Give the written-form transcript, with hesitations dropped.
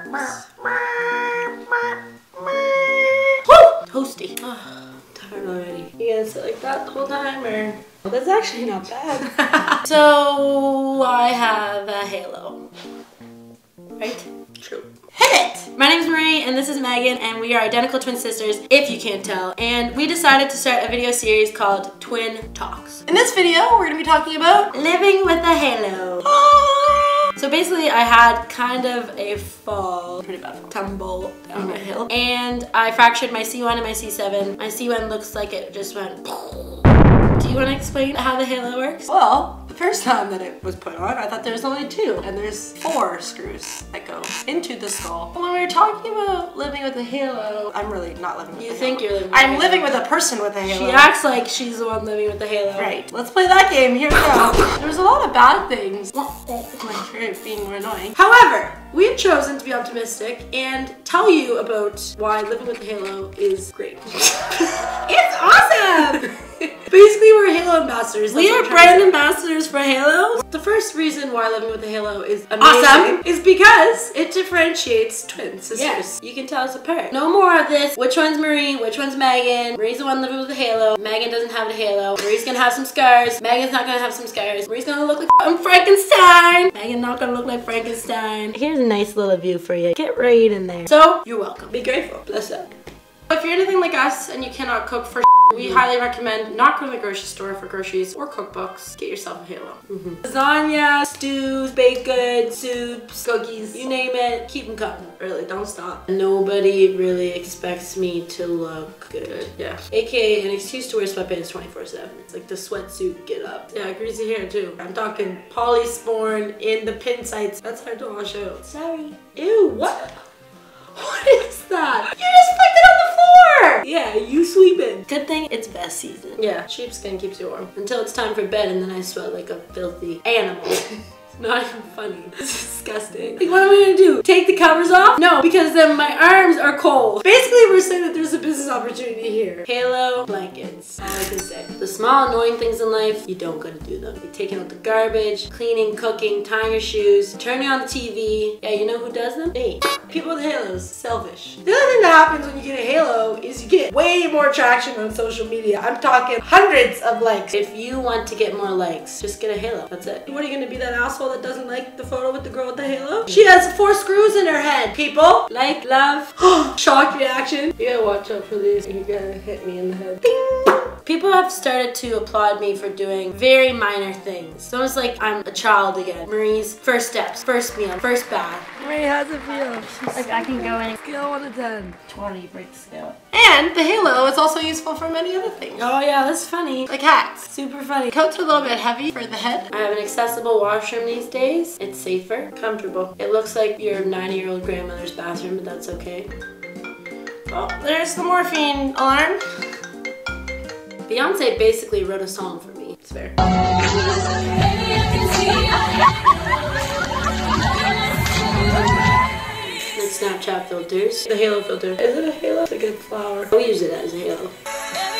arms. Woo! Toasty. Oh, tired already. You gonna sit like that the whole time or? Well, that's actually not bad. So I have a halo. Right? True. Hit it! My name's Marie and this is Megan and we are identical twin sisters, if you can't tell. And we decided to start a video series called Twin Talks. In this video, we're gonna be talking about living with a halo. So basically I had kind of a fall, pretty bad tumble down a hill. And I fractured my C1 and my C7. My C1 looks like it just went. Do you want to explain how the halo works? Well, the first time that it was put on, I thought there was only 2, and there's 4 screws that go into the skull. But when we were talking about living with a halo, I'm really not living with a halo. You think you're living with a halo. I'm living with a person with a halo. She acts like she's the one living with the halo. Right. Let's play that game. Here we go. There's a lot of bad things. My favorite being more annoying. However, we've chosen to be optimistic and tell you about why living with the halo is great. It's awesome! Basically, we're Halo ambassadors. We are brand ambassadors for Halo. The first reason why living with a halo is amazing Awesome. is because it differentiates twin sisters. Yes. You can tell us apart. No more of this, which one's Marie, which one's Megan. Marie's the one living with a halo. Megan doesn't have a halo. Marie's gonna have some scars. Megan's not gonna have some scars. Marie's gonna look like Frankenstein. Megan's not gonna look like Frankenstein. Here's a nice little view for you. Get right in there. So, you're welcome. Be grateful. Bless up. If you're anything like us and you cannot cook for we highly recommend not going to the grocery store for groceries or cookbooks. Get yourself a halo. Lasagna, stews, baked goods, soups, cookies, you name it. Keep them coming. Really, don't stop. Nobody really expects me to look good. Yeah. AKA an excuse to wear sweatpants 24/7. It's like the sweatsuit get up. Yeah, greasy hair too. I'm talking polysporin in the pin sights. That's hard to wash out. Sorry. Ew, what? What is that? You just flicked it on the floor! Yeah, you sweeping. Good thing it's best season. Yeah, sheepskin keeps you warm. Until it's time for bed and then I sweat like a filthy animal. It's not even funny. It's disgusting. Like, what am I gonna do? Take the covers off? No, because then my arms are cold. Basically, we're saying that there's a business opportunity here. Halo blankets. All I can say. The small annoying things in life, you don't gotta do them. Like taking out the garbage, cleaning, cooking, tying your shoes, turning on the TV. Yeah, you know who does them? Me. People with halos, selfish. The other thing that happens when you get a halo is you get way more traction on social media. I'm talking hundreds of likes. If you want to get more likes, just get a halo. That's it. What are you gonna be, that asshole that doesn't like the photo with the girl with the halo? She has 4 screws in her head. People, like, love, shock reaction. You gotta watch out for these. You're gonna hit me in the head. Ding! People have started to applaud me for doing very minor things. It's almost like I'm a child again. Marie's first steps, first meal, first bath. Marie, how's it feel? Like I can go in. Scale 1 to 10. 20, break the scale. And the halo is also useful for many other things. Oh yeah, that's funny. Like hats. Super funny. Coats are a little bit heavy for the head. I have an accessible washroom these days. It's safer, comfortable. It looks like your 90-year-old grandmother's bathroom, but that's okay. Oh, there's the morphine alarm. Beyonce basically wrote a song for me. It's fair. Snapchat filters. The halo filter. Is it a halo? It's a good flower. We use it as a halo.